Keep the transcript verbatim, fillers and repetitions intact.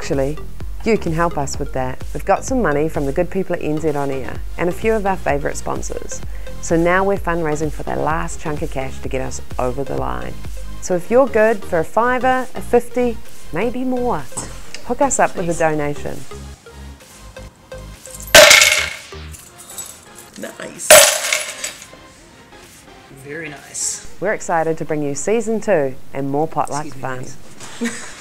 Actually, you can help us with that. We've got some money from the good people at N Z On Air and a few of our favourite sponsors. So now we're fundraising for that last chunk of cash to get us over the line. So if you're good for a fiver, a fifty, maybe more, hook us up with a donation. Nice. Very nice. We're excited to bring you season two and more potluck fun.